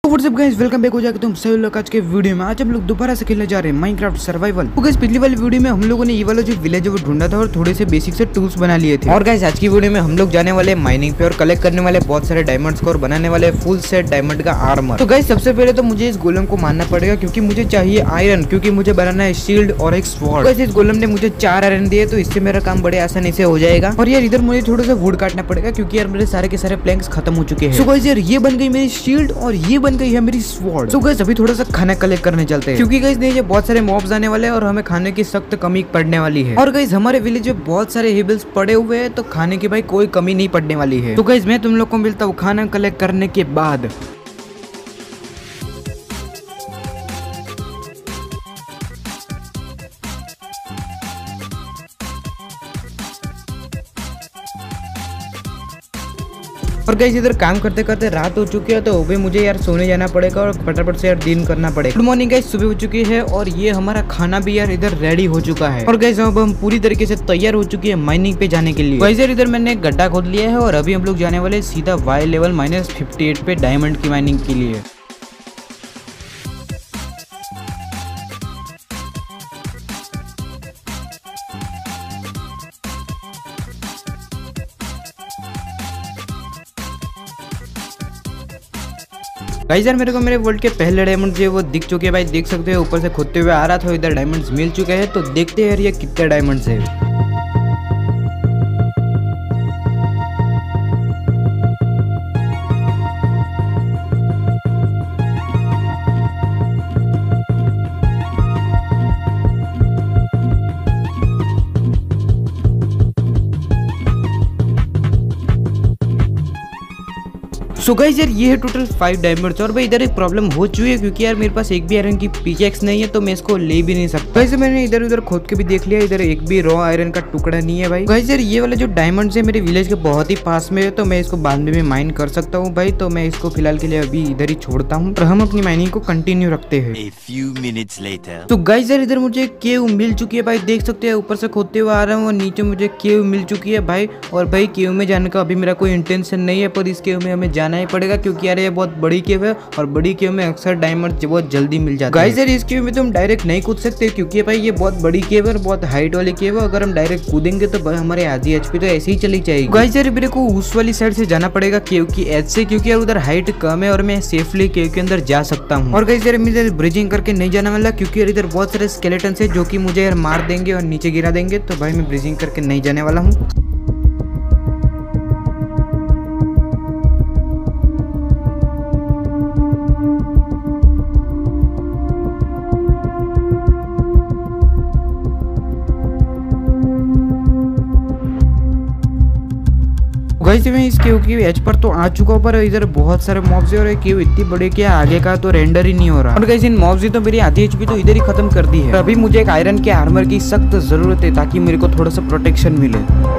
WhatsApp guys, welcome back हो जाके तुम सभी लोग आज के वीडियो में। आज हम लोग दोबारा से खेलने जा रहे हैं माइनक्राफ्ट सर्वाइवल। तो गाइस पिछली वाली वीडियो में हम लोगों ने ये वाला जो विलेज है वो ढूंढा था और थोड़े से बेसिक से टूल्स बना लिए थे। और गाइस आज की वीडियो में हम लोग जाने वाले माइनिंग पे और कलेक्ट करने वाले बहुत सारे डायमंड्स को और बनाने वाले फुल सेट डायमंड का आर्मर। तो गाइस सबसे पहले तो मुझे इस गोलम को मारना पड़ेगा क्योंकि मुझे चाहिए आयरन, क्योंकि मुझे बनाना है शील्ड और एक स्वॉर्ड। गाइस इस गोलम ने मुझे 4 आयरन दिए तो इससे मेरा काम बड़े आसानी से हो जाएगा। और यार इधर मुझे थोड़ा सा वुड काटना पड़ेगा क्योंकि यार मेरे सारे के सारे प्लैंक्स खत्म हो चुके हैं। सो गाइस यार ये बन गई मेरी शील्ड और ये बन गई है मेरी स्वॉर्ड। तो गाइस अभी थोड़ा सा खाना कलेक्ट करने चलते हैं क्योंकि गाइस ये बहुत सारे मॉब्स आने वाले हैं और हमें खाने की सख्त कमी पड़ने वाली है। और गाइस हमारे विलेज में बहुत सारे हेबल्स पड़े हुए हैं तो खाने की भाई कोई कमी नहीं पड़ने वाली है। तो गाइस मैं तुम लोग को मिलता हूँ खाना कलेक्ट करने के बाद। और गाइस इधर काम करते करते रात हो चुकी है तो अभी मुझे यार सोने जाना पड़ेगा और फटाफट से यार दिन करना पड़ेगा। गुड मॉर्निंग गाइस, सुबह हो चुकी है और ये हमारा खाना भी यार इधर रेडी हो चुका है। और गाइस अब हम पूरी तरीके से तैयार हो चुकी है माइनिंग पे जाने के लिए। गाइस यार इधर मैंने एक गड्ढा खोद लिया है और अभी हम लोग जाने वाले सीधा वाई लेवल -58 पे डायमंड की माइनिंग के लिए। गाइस यार मेरे को मेरे वर्ल्ड के पहले डायमंड जो है वो दिख चुके हैं भाई, देख सकते हो ऊपर से खोदते हुए आ रहा था, इधर डायमंड्स मिल चुके हैं। तो देखते हैं यार ये कितने डायमंड्स है। सो गाइस यार ये है टोटल 5 डायमंड्स। और भाई इधर एक प्रॉब्लम हो चुकी है क्योंकि यार मेरे पास एक भी आयरन की पिकेक्स नहीं है तो मैं इसको ले भी नहीं सकता। वैसे मैंने इधर उधर खोद के भी देख लिया, इधर एक भी रॉ आयरन का टुकड़ा नहीं है भाई। गाइस यार ये वाला जो डायमंड्स है मेरे विलेज के बहुत ही पास में है तो मैं इसको बाद में माइन कर सकता हूँ भाई। तो मैं इसको फिलहाल के लिए अभी इधर ही छोड़ता हूँ और हम अपनी माइनिंग को कंटिन्यू रखते हैं। तो गाइस यार इधर मुझे केव मिल चुकी है भाई, देख सकते हैं ऊपर से खोदते हुए आ रहा हूँ और नीचे मुझे केव मिल चुकी है भाई। और भाई केव में जाने का अभी मेरा कोई इंटेंशन नहीं है पर इस केव में हमें जाना ही पड़ेगा क्योंकि ये बहुत बड़ी केव है और बड़ी केव में अक्सर डायमंड बहुत जल्दी मिल जाते हैं। गाइस यार इस केव में तो हम डायरेक्ट नहीं कूद सकते क्योंकि भाई ये बहुत बड़ी केव है और बहुत हाइट वाली केव है। अगर हम डायरेक्ट कूदेंगे तो भाई हमारे आधी एचपी तो ऐसे ही चली जाएगी। गाइस यार मेरे को उस वाली साइड से जाना पड़ेगा केव की एज से क्योंकि यार उधर हाइट कम है और मैं सेफली केव के अंदर जा सकता हूँ। और गाइस यार मुझे ब्रिजिंग करके नहीं जाने वाला क्योंकि यार इधर बहुत सारे स्केलेटन है जो कि मुझे यार मार देंगे और नीचे गिरा देंगे। तो भाई मैं ब्रिजिंग करके नहीं जाने वाला हूँ। गाइस मैं इस केव की एज पर तो आ चुका हूँ पर इधर बहुत सारे मॉब्स है और केव इतनी बड़ी कि आगे का तो रेंडर ही नहीं हो रहा। और गाइस इन मॉब्स ने तो मेरी आधी एचपी तो इधर ही खत्म कर दी है। अभी मुझे एक आयरन के आर्मर की सख्त जरूरत है ताकि मेरे को थोड़ा सा प्रोटेक्शन मिले।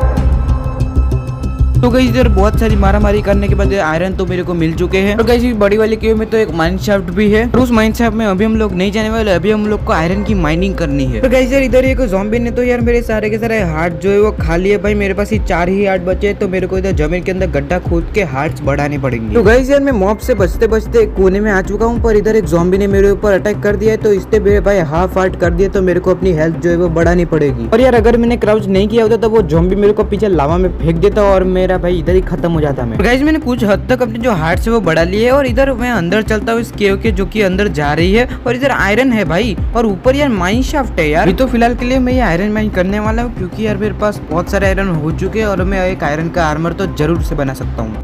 तो गाइस इधर बहुत सारी मारामारी करने के बाद आयरन तो मेरे को मिल चुके हैं। और गाइस बड़ी वाली केव में तो एक माइन शाफ्ट भी है और उस माइन शाफ्ट में अभी हम लोग नहीं जाने वाले, अभी हम लोग को आयरन की माइनिंग करनी है। तो गाइस यार इधर एक ज़ॉम्बी ने तो यार मेरे सारे के सारे हार्ट जो है वो खा लिए भाई। मेरे पास ही 4 ही हार्ट बचे तो मेरे को इधर जमीन के अंदर गड्ढा खोद के हार्ट्स बढ़ाने पड़ेंगे। तो गाइस यार मैं मॉब से बचते बचते कोने में आ चुका हूँ पर इधर एक ज़ॉम्बी ने मेरे ऊपर अटैक कर दिया है तो इसने भाई हाफ हार्ट कर दिया तो मेरे को अपनी हेल्थ जो है वो बढ़ानी पड़ेगी। और यार अगर मैंने क्राउच नहीं किया होता तो वो ज़ॉम्बी मेरे को पीछे लावा में फेंक देता और मेरा भाई इधर ही खत्म हो जाता मैं। गाइस मैंने कुछ हद तक अपने जो हार्ट से वो बढ़ा लिए और इधर मैं अंदर चलता हूँ इस केव के जो कि अंदर जा रही है। और इधर आयरन है भाई और ऊपर यार माइन शाफ्ट है यार। तो फिलहाल के लिए मैं ये आयरन माइन करने वाला हूँ क्योंकि यार मेरे पास बहुत सारे आयरन हो चुके हैं और मैं एक आयरन का आर्मर तो जरूर से बना सकता हूँ।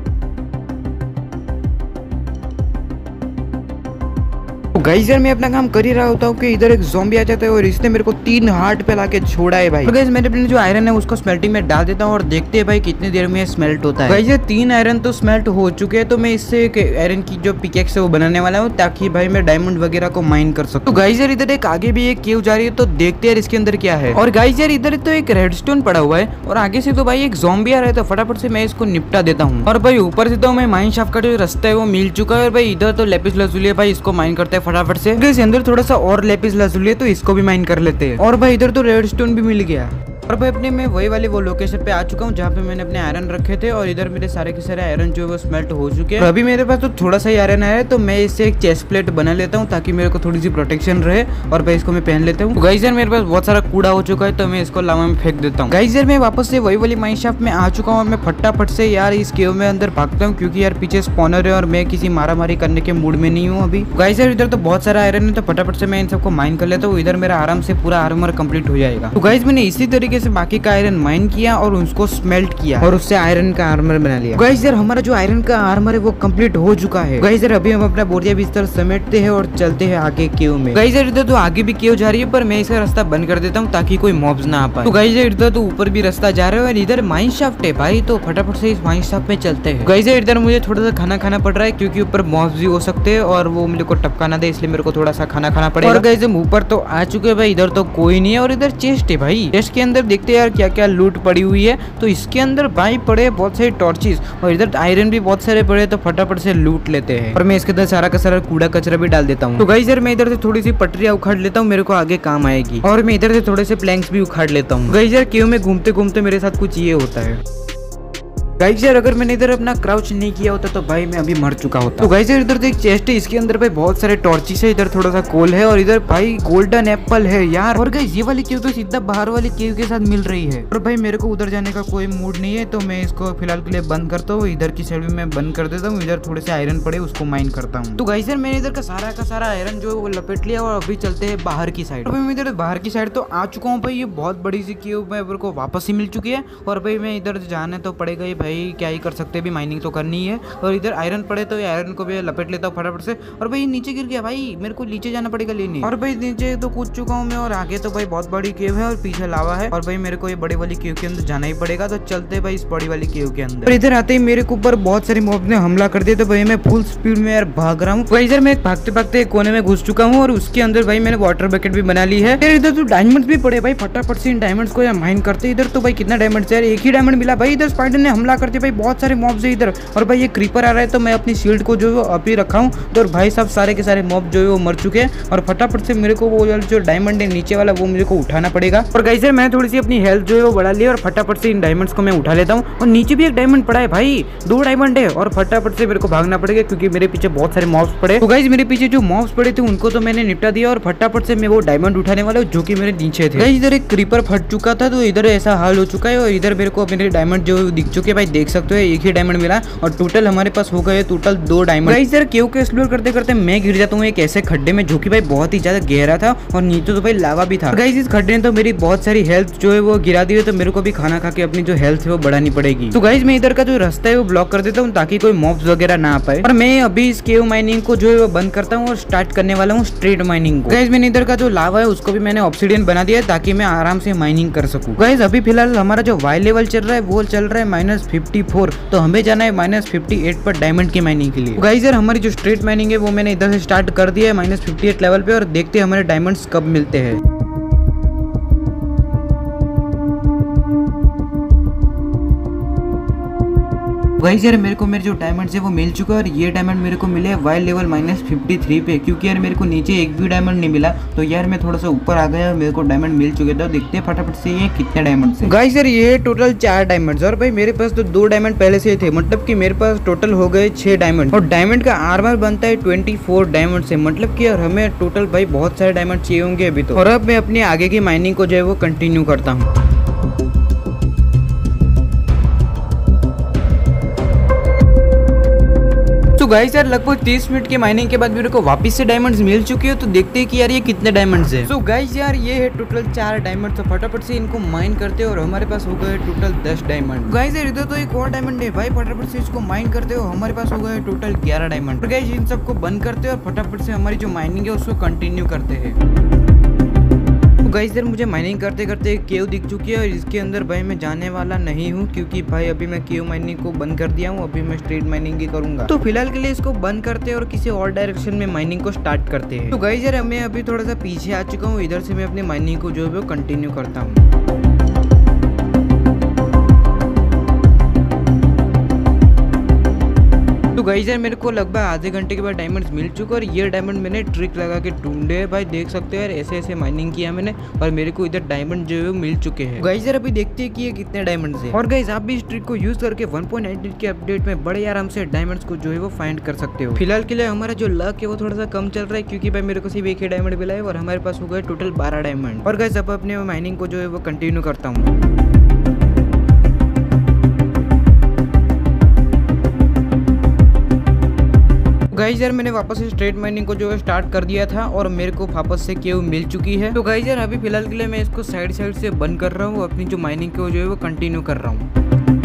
गाइस यार मैं अपना काम कर ही रहा होता हूँ कि इधर एक ज़ॉम्बी आ जाता है और इसने मेरे को 3 हार्ट पे लाके छोड़ा है भाई। तो गाइस मैंने अपने जो आयरन है उसको स्मेल्टिंग में डाल देता हूँ और देखते हैं भाई कितनी देर में स्मेल्ट होता है। गाइस ये 3 आयरन तो स्मेल्ट हो चुके हैं तो मैं इससे एक आयरन की जो पिकेक्स है वो बनाने वाला हूँ ताकि भाई मैं डायमंड वगैरह को माइन कर सकूँ। तो गाइस यार इधर एक आगे भी एक केव जा रही है तो देखते हैं इसके अंदर क्या है। और गाइस यार इधर तो एक रेडस्टोन पड़ा हुआ है और आगे से तो भाई एक ज़ॉम्बी आ रहा है तो फटाफट से मैं इसको निपटा देता हूँ। और भाई ऊपर से तो मैं माइन शाफ्ट का जो रास्ता है वो मिल चुका है और भाई इधर तो लेपिस लाजुली है भाई, इसको माइन करते हैं फटाफट से। अंदर थोड़ा सा और लेपिस लाजुली है तो इसको भी माइन कर लेते हैं। और भाई इधर तो रेडस्टोन भी मिल गया। और भाई अपने मैं वही वाली वो लोकेशन पे आ चुका हूँ जहाँ पे मैंने अपने आयरन रखे थे और इधर मेरे सारे के सारे आयरन जो है वो स्मेल्ट हो चुके हैं। अभी मेरे पास तो थोड़ा सा ही आयरन है तो मैं इससे एक चेस्ट प्लेट बना लेता हूँ ताकि मेरे को थोड़ी सी प्रोटेक्शन रहे और भाई इसको मैं पहन लेता हूँ। गाइस यार मेरे पास बहुत सारा कूड़ा हो चुका है तो मैं इसको लावा में फेंक देता हूँ। गाइस यार मैं वापस से वही वाली माइन शाफ्ट में आ चुका हूँ और मैं फटाफट से यार इस केव में अंदर भागता हूँ क्योंकि यार पीछे स्पॉनर है और मैं किसी मारामारी करने के मूड में नहीं हूँ अभी। गाइस यार इधर तो बहुत सारा आयरन है तो फटाफट से मैं इन सबको माइन कर लेता हूँ, इधर मेरा आराम से पूरा आर्मर कंप्लीट हो जाएगा। तो गाइस मैंने इसी तरीके से बाकी का आयरन माइन किया और उसको स्मेल्ट किया और उससे आयरन का आर्मर बना लिया। गाइस यार हमारा जो आयरन का आर्मर है वो कंप्लीट हो चुका है। गाइस यार अभी हम अपना बोरिया बिस्तर समेटते हैं और चलते हैं आगे केव में। गाइस यार इधर तो आगे भी केव जा रही है पर मैं इसका रास्ता बंद कर देता हूँ ताकि कोई मॉब्स ना आ पाए। तो गाइस यार इधर तो ऊपर भी रास्ता जा रहा है और इधर माइन शाफ्ट है भाई, तो फटाफट से इस माइन शाफ्ट में चलते हैं। गाइस यार इधर मुझे थोड़ा सा खाना खाना पड़ रहा है क्योंकि ऊपर मॉब्स भी हो सकते हैं और वो मेरे को टपका ना दे, इसलिए मेरे को थोड़ा सा खाना खाना पड़ेगा। और गाइस हम ऊपर तो आ चुके हैं भाई, इधर तो कोई नहीं है और इधर चेस्ट है भाई। चेस्ट के अंदर देखते हैं यार क्या क्या लूट पड़ी हुई है। तो इसके अंदर भाई पड़े बहुत सारे टॉर्चेस और इधर आयरन भी बहुत सारे पड़े, तो फटाफट से लूट लेते हैं। और मैं इसके अंदर सारा का सारा कूड़ा कचरा भी डाल देता हूँ। तो गाइस यार मैं इधर से थोड़ी सी पटरियां उखाड़ लेता हूँ, मेरे को आगे काम आएगी। और मैं इधर से थोड़े से प्लैंक्स भी उखाड़ लेता हूँ। गाइस यार केव में घूमते घूमते मेरे साथ कुछ ये होता है। गाइस यार अगर मैंने इधर अपना क्राउच नहीं किया होता तो भाई मैं अभी मर चुका होता। तो गाइस यार इधर तो एक चेस्ट है, इसके अंदर भाई बहुत सारे टॉर्चेस है, इधर थोड़ा सा कोल है और इधर भाई गोल्डन एप्पल है यार। और गाइस ये वाली केव तो सीधा बाहर वाली केव के साथ मिल रही है और भाई मेरे को उधर जाने का कोई मूड नहीं है तो मैं इसको फिलहाल के लिए बंद करता हूँ। इधर की साइड भी मैं बंद कर देता हूँ, इधर थोड़े से आयरन पड़े उसको माइन करता हूँ। तो गाइस यार मैंने इधर का सारा आयरन जो वो लपेट लिया और अभी चलते हैं बाहर की साइड। मैं इधर बाहर की साइड तो आ चुका हूँ भाई, ये बहुत बड़ी सी केव मेरे को वापस ही मिल चुकी है और भाई मैं इधर जाने तो पड़ेगा ही भाई, क्या ही कर सकते भी, माइनिंग तो करनी है। और इधर आयरन पड़े तो आयरन को भी लपेट लेता हूँ फटाफट से। और भाई नीचे गिर गया भाई, मेरे को नीचे जाना पड़ेगा लेने। और भाई नीचे तो कूद चुका हूँ मैं और आगे तो भाई बहुत बड़ी केव है और पीछे लावा है और भाई मेरे को ये बड़ी वाली केव के अंदर जाना ही पड़ेगा। तो चलते भाई इस बड़ी वाली केव के अंदर। इधर आते ही मेरे को ऊपर बहुत सारे मॉब ने हमला कर दिया तो भाई मैं फुल स्पीड में यार भाग रहा हूँ। भाई इधर मैं भागते भागते कोने में घुस चुका हूँ और उसके अंदर भाई मैंने वाटर बकेट भी बना ली है। इधर तो डायमंड्स भी पड़े भाई, फटाफट से इन डायमंड्स को यार माइन करते। इधर तो भाई कितना डायमंड्स है, एक ही डायमंड मिला भाई। इधर स्पाइडर ने हमला करते भाई, बहुत सारे मॉब्स है इधर। और भाई ये क्रीपर आ रहा है तो मैं अपनी शील्ड को जो अभी रखा हूँ। तो भाई साहब सारे के सारे मॉब जो है वो मर चुके हैं और फटाफट से मेरे को वो जो डायमंड है नीचे वाला वो मेरे को उठाना पड़ेगा। और गाइस यार मैंने थोड़ी सी अपनी हेल्थ जो है वो बढ़ा ली और फटाफट से इन डायमंड्स को मैं उठा लेता हूँ। और नीचे भी एक डायमंड पड़ा है भाई, 2 डायमंड है और फटाफट से मेरे को भागना पड़ेगा क्योंकि मेरे पीछे बहुत सारे मॉब्स पड़े। तो गाइस मेरे पीछे जो मॉब्स पड़े थे उनको तो मैंने निपटा दिया और फटाफट से मैं वो डायमंड उठाने वाला हूँ जो कि मेरे नीचे थे। गाइस इधर एक क्रीपर फट चुका था तो इधर ऐसा हाल हो चुका है और इधर मेरे को मेरे डायमंड जो दिख चुके हैं भाई, देख सकते हो एक ही डायमंड मिला और टोटल हमारे पास हो गए टोटल 2 डायमंड। गाइस यार केव को एक्सप्लोर करते करते मैं गिर जाता हूँ एक ऐसे खड्डे में जो कि भाई बहुत ही ज्यादा गहरा था और नीचे तो भाई लावा भी था। गाइस इस खड्डे ने तो मेरी बहुत सारी हेल्थ जो है वो गिरा दी है, तो मेरे को भी खाना खा के अपनी जो हेल्थ है वो बढ़ानी पड़ेगी। तो गाइस मैं इधर का जो रास्ता है वो ब्लॉक कर देता हूँ ताकि कोई मॉब्स वगैरह ना आ पाए। और मैं अभी इस केव माइनिंग को जो है वो बंद करता हूँ और स्टार्ट करने वाला हूँ स्ट्रीट माइनिंग को। गाइस मैंने इधर का जो लावा है उसको भी मैंने ऑब्सिडियन बना दिया है ताकि मैं आराम से माइनिंग कर सकूँ। गाइस अभी फिलहाल हमारा जो वाई लेवल चल रहा है वो चल रहा है -54, तो हमें जाना है -58 पर डायमंड की माइनिंग के लिए। गाइस यार हमारी जो स्ट्रीट माइनिंग है वो मैंने इधर से स्टार्ट कर दिया है -58 लेवल पे और देखते हैं हमारे डायमंड्स कब मिलते हैं। गाइस यार मेरे को मेरे जो डायमंड्स है वो मिल चुका है और ये डायमंड मेरे को मिले वाई लेवल -53 पे, क्योंकि यार मेरे को नीचे एक भी डायमंड नहीं मिला। तो यार मैं थोड़ा सा ऊपर आ गया और मेरे को डायमंड मिल चुके थे। देखते हैं फटाफट से ये कितने डायमंड है। गाइस यार ये टोटल 4 डायमंड्स और भाई मेरे पास तो 2 डायमंड पहले से थे, मतलब कि मेरे पास टोटल हो गए 6 डायमंड। और डायमंड का आर्मर बनता है 24 डायमंड से, मतलब कि यार हमें टोटल भाई बहुत सारे डायमंड चाहिए होंगे अभी तो। और अब मैं अपनी आगे की माइनिंग को जो है वो कंटिन्यू करता हूँ। तो गाइस यार लगभग 30 मिनट की माइनिंग के बाद मेरे को वापस से डायमंड्स मिल चुके हैं। तो देखते हैं कि यार ये कितने डायमंड्स है। तो गाइस यार ये है टोटल 4 डायमंड, तो फटाफट से इनको माइन करते हैं और हमारे पास हो गए टोटल 10 डायमंड। गाइस यार इधर तो एक और डायमंड है भाई, फटाफट से इसको माइन करते हो, हमारे पास हो गए टोटल 11 डायमंड। गाइस इन सबको बंद करते हैं और फटाफट से हमारी जो माइनिंग है उसको कंटिन्यू करते हैं। गाइस यार मुझे माइनिंग करते करते एक केव दिख चुकी है और इसके अंदर भाई मैं जाने वाला नहीं हूँ, क्योंकि भाई अभी मैं केव माइनिंग को बंद कर दिया हूँ। अभी मैं स्ट्रीट माइनिंग ही करूंगा। तो फिलहाल के लिए इसको बंद करते हैं और किसी और डायरेक्शन में माइनिंग को स्टार्ट करते हैं। तो गाइस यार मैं अभी थोड़ा सा पीछे आ चुका हूँ, इधर से मैं अपनी माइनिंग को जो है वो कंटिन्यू करता हूँ। तो गाइस यार मेरे को लगभग आधे घंटे के बाद डायमंड्स मिल चुके और ये डायमंड मैंने ट्रिक लगा के ढूंढे भाई, देख सकते हो यार ऐसे ऐसे माइनिंग किया मैंने और मेरे को इधर डायमंड जो है मिल चुके हैं। गाइस यार अभी देखते हैं कि ये कितने डायमंड्स है। और गाइस आप भी इस ट्रिक को यूज करके 1.8 के अपडेट में बड़े आराम से डायमंड्स को जो है वो फाइंड कर सकते हो। फिलहाल के लिए हमारा जो लक है वो थोड़ा सा कम चल रहा है क्योंकि भाई मेरे को सिर्फ एक ही डायमंड मिला है और हमारे पास हो गए टोटल 12 डायमंड। और गाइस अब अपने माइनिंग को जो है वो कंटिन्यू करता हूँ। गाइस यार मैंने वापस से स्ट्रेट माइनिंग को जो है स्टार्ट कर दिया था और मेरे को वापस से केव मिल चुकी है। तो गाइस यार अभी फिलहाल के लिए मैं इसको साइड से बंद कर रहा हूँ, अपनी जो माइनिंग को जो है वो कंटिन्यू कर रहा हूँ।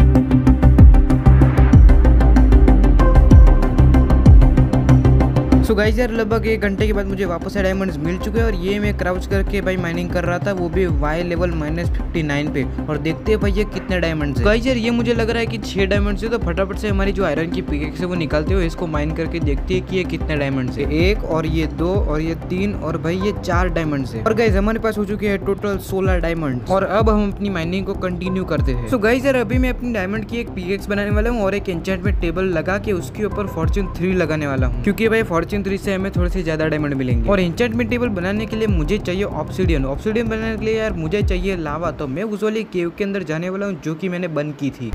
तो गाइस यार लगभग 1 घंटे के बाद मुझे वापस से डायमंड्स मिल चुके हैं और ये मैं क्राउच करके भाई माइनिंग कर रहा था, वो भी वाई लेवल -59 पे। और देखते हैं भाई ये कितने डायमंड्स है। गाइस यार ये मुझे लग रहा है कि 6 डायमंड्स है, तो फटाफट से हमारी जो आयरन की पिकेक्स है वो निकालते हुए इसको माइन करके देखते हैं कि ये कितने डायमंड्स है। 1 और ये 2 और ये 3 और भाई ये 4 डायमंड्स है। और गाइस हमारे पास हो चुके हैं टोटल 16 डायमंड और अब हम अपनी माइनिंग को कंटिन्यू करते हैं। तो गाइस यार अभी मैं अपनी डायमंड की एक पिकेक्स बनाने वाला हूँ और एक एन्चेंटमेंट टेबल लगा के उसके ऊपर फॉर्च्यून 3 लगाने वाला हूँ क्योंकि भाई फॉर्च्यून 3 से हमें थोड़े से ज्यादा डायमंड मिलेंगे। और एन्चेंटमेंट टेबल बनाने के लिए मुझे चाहिए ऑब्सिडियन बनाने के लिए यार मुझे चाहिए लावा, तो मैं उस वाली केव के अंदर जाने वाला हूँ जो कि मैंने बंद की थी।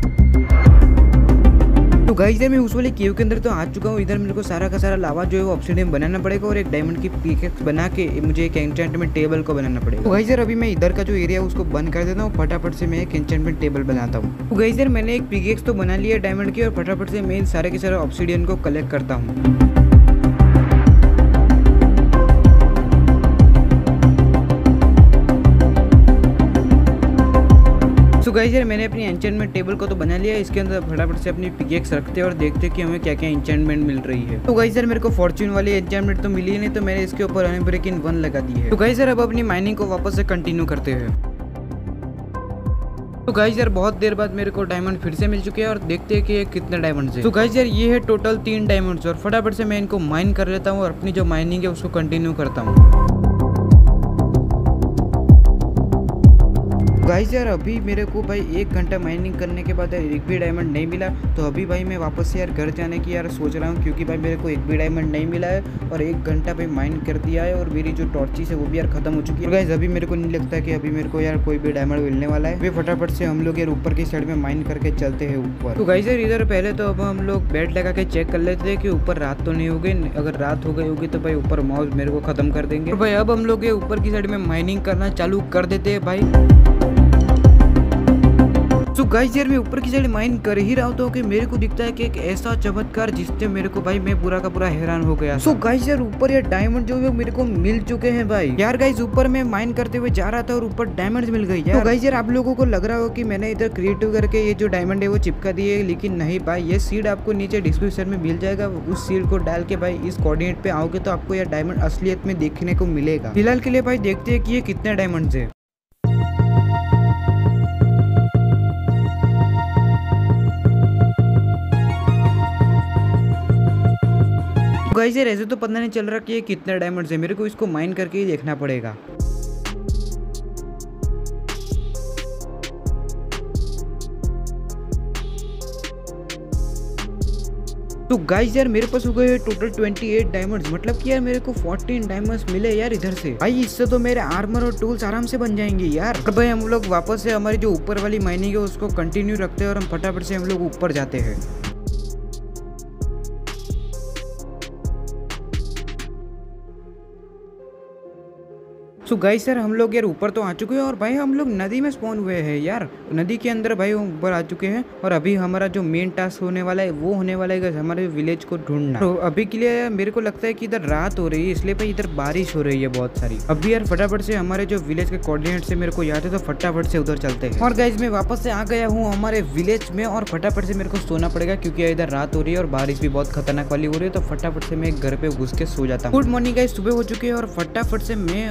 तो गाइस यार मैं उस वाले केव के अंदर तो आ चुका हूँ। इधर मेरे को सारा का सारा लावा जो है वो ऑब्सिडियन बनाना पड़ेगा और एक डायमंड की पिकेक्स बना के मुझे एक एन्चेंटमेंट टेबल को बनाना पड़ेगा। तो गाइस यार अभी मैं इधर का जो एरिया है उसको बंद कर देता हूँ, फटाफट से मैं एक एन्चेंटमेंट टेबल बनाता हूँ। तो गाइस यार मैंने एक पिकेक्स तो बना लिया डायमंड की और फटाफट से मैं इन सारे के सारे ऑब्सिडियन को कलेक्ट करता हूँ। तो गाइस यार मैंने अपनी एन्चेंटमेंट टेबल को तो बना लिया, इसके अंदर फटाफट से अपनी पिकेक्स रखते हैं और देखते हैं कि हमें क्या क्या एन्चेंटमेंट मिल रही है। तो गाइस यार मेरे को फॉर्च्यून वाली एन्चेंटमेंट तो मिली नहीं, तो मैंने इसके ऊपर अनब्रेकिंग 1 लगा दी है। तो गाइस यार अब अपनी माइनिंग को वापस से कंटिन्यू करते हैं। तो गाइस यार बहुत देर बाद मेरे को डायमंड फिर से मिल चुके हैं और देखते हैं कि ये कितने डायमंड्स है। तो गाइस यार ये है टोटल 3 डायमंड्स और फटाफट से मैं इनको माइन कर लेता हूँ और अपनी जो माइनिंग है उसको कंटिन्यू करता हूँ। गाइस यार अभी मेरे को भाई 1 घंटा माइनिंग करने के बाद एक भी डायमंड नहीं मिला, तो अभी भाई मैं वापस से यार घर जाने की यार सोच रहा हूँ क्योंकि भाई मेरे को एक भी डायमंड नहीं मिला है और 1 घंटा भाई माइन कर दिया है और मेरी जो टॉर्चेस है वो भी यार खत्म हो चुकी है। गाइस अभी मेरे को नहीं लगता कि अभी मेरे को यार कोई भी डायमंड मिलने वाला है। वे फटाफट से हम लोग यार ऊपर की साइड में माइन करके चलते हैं ऊपर। तो गाइस यार इधर पहले तो अब हम लोग बेड लगा के चेक कर लेते हैं कि ऊपर रात तो नहीं हो गई, अगर रात हो गई होगी तो भाई ऊपर मॉस मेरे को खत्म कर देंगे। तो भाई अब हम लोग ऊपर की साइड में माइनिंग करना चालू कर देते हैं भाई। तो गाइस यार मैं ऊपर की साइड माइन कर ही रहा हूँ कि मेरे को दिखता है कि एक ऐसा चमत्कार जिससे मेरे को भाई मैं पूरा का पूरा हैरान हो गया। सो गाइस यार ऊपर यार डायमंड जो है मेरे को मिल चुके हैं भाई। यार गाइस ऊपर मैं माइन करते हुए जा रहा था और ऊपर डायमंड मिल गई यार। तो गाइस यार आप लोगों को लग रहा हो कि मैंने इधर क्रिएटिव करके ये जो डायमंड है वो चिपका दिए, लेकिन नहीं भाई, ये सीड आपको नीचे डिस्क्रिप्शन में मिल जाएगा। उस सीड को डाल के भाई इस कोऑर्डिनेट पे आओगे तो आपको यार डायमंड असलियत में देखने को मिलेगा। फिलहाल के लिए भाई देखते हैं कि ये कितने डायमंड है। गाइस यार ऐसे तो पता नहीं चल रहा कि ये कितने डायमंड्स है, मेरे को इसको माइन करके ही देखना पड़ेगा। तो गाइस यार मेरे पास हो गए टोटल 28 डायमंड्स, मतलब कि यार मेरे को 14 डायमंड्स मिले यार इधर से। भाई इससे तो मेरे आर्मर और टूल्स आराम से बन जाएंगे यार। और भाई हम लोग वापस से हमारी जो ऊपर वाली माइनिंग है उसको कंटिन्यू रखते हैं और हम फटाफट से हम लोग ऊपर जाते हैं। सो गाइस यार हम लोग यार ऊपर तो आ चुके हैं और भाई हम लोग नदी में स्पॉन हुए हैं यार। नदी के अंदर भाई हम ऊपर आ चुके हैं और अभी हमारा जो मेन टास्क होने वाला है वो होने वाला है हमारे विलेज को ढूंढना। तो अभी के लिए मेरे को लगता है कि इधर रात हो रही है, इसलिए भाई इधर बारिश हो रही है बहुत सारी। अभी यार फटाफट से हमारे जो विलेज के कोऑर्डिनेट से मेरे को याद है, तो फटाफट से उधर चलते हैं। और गाइस मैं वापस से आ गया हूँ हमारे विलेज में और फटाफट से मेरे को सोना पड़ेगा क्योंकि इधर रात हो रही है और बारिश भी बहुत खतरनाक वाली हो रही है। तो फटाफट से मैं घर पे घुस के सो जाता हूँ। गुड मॉर्निंग गाइस, सुबह हो चुकी है और फटाफट से मैं अभी जाने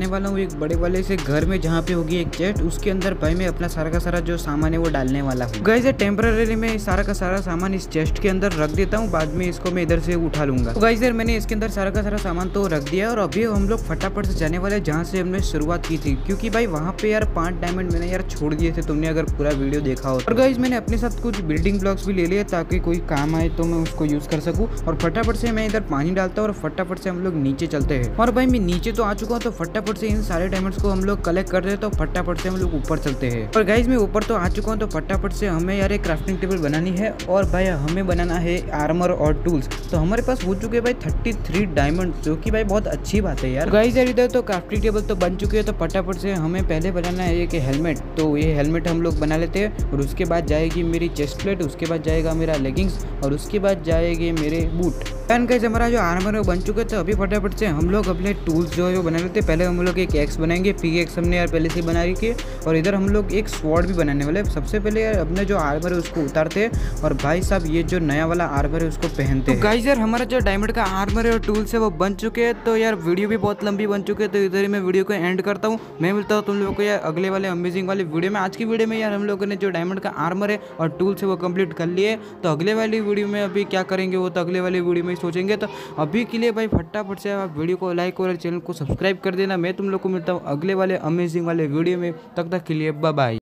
जाने वाला हूँ एक बड़े वाले से घर में, जहाँ पे होगी एक चेस्ट, उसके अंदर भाई मैं अपना सारा का सारा जो सामान है वो डालने वाला हूँ। गाइस टेम्पररी में सारा का सारा सामान इस चेस्ट के अंदर रख देता हूँ, बाद में इसको मैं इधर से उठा लूंगा। तो गाइस यार मैंने इसके अंदर सारा का सारा सामान तो रख दिया और अभी हम लोग फटाफट से जाने वाले जहाँ से हमने शुरुआत की थी, क्योंकि भाई वहाँ पे यार 5 डायमंड मैंने यार छोड़ दिए थे, तुमने अगर पूरा वीडियो देखा हो। और गाइस मैंने अपने साथ कुछ बिल्डिंग ब्लॉक्स भी ले लिए ताकि कोई काम आए तो मैं उसको यूज कर सकूँ। और फटाफट से मैं इधर पानी डालता हूँ और फटाफट से हम लोग नीचे चलते हैं। और भाई मैं नीचे तो आ चुका हूँ, तो फटाफट से इन सारे डायमंड्स को हम लोग कलेक्ट कर रहे हैं, तो फटाफट से हम लोग ऊपर चलते हैं। और गाइस मैं ऊपर तो आ चुका हूँ, तो फटाफट से हमें यार एक क्राफ्टिंग टेबल बनानी है और भाई हमें बनाना है आर्मर और टूल्स। तो हमारे पास हो चुके भाई 33 डायमंड, जो कि भाई बहुत अच्छी बात है यार। गाइस यार इधर तो क्राफ्टिंग टेबल तो बन चुके हैं, तो फटाफट से हमें पहले बनाना है एक हेलमेट। तो ये हेलमेट हम लोग बना लेते हैं और उसके बाद जाएगी मेरी चेस्ट प्लेट, उसके बाद जाएगा मेरा लेगिंग्स और उसके बाद जाएंगे मेरे बूट। एंड गाइस हमारा जो आर्मर है बन चुके हैं, तो अभी फटाफट से हम लोग अपने टूल्स जो है वो बना लेते हैं। पहले हम लोग एक एक्स बनाएंगे, पिकैक्स हमने यार पहले से बना रखी है, और इधर हम लोग एक स्वॉर्ड भी बनाने वाले। सबसे पहले यार अपने जो आर्मर है उसको उतारते हैं और भाई साहब ये जो नया वाला आर्मर है उसको पहनते हैं। तो गाइस यार हमारा जो डायमंड का आर्मर है और टूल्स है वो बन चुके हैं। तो यार वीडियो भी बहुत लंबी बन चुकी है, तो इधर ही मैं वीडियो को एंड करता हूँ। मैं मिलता हूँ तुम लोगों को यार अगले वाले अमेजिंग वाली वीडियो में। आज की वीडियो में यार हम लोगों ने जो डायमंड का आर्मर है और टूल्स है वो कंप्लीट कर लिए। तो अगले वाली वीडियो में अभी क्या करेंगे वो तो अगले वाली वीडियो में सोचेंगे। तो अभी के लिए भाई फटाफट से आप वीडियो को लाइक और चैनल को सब्सक्राइब कर देना। मैं तुम लोग को मिलता हूँ अगले वाले अमेजिंग वाले वीडियो में, तब तक के लिए बाय बाय।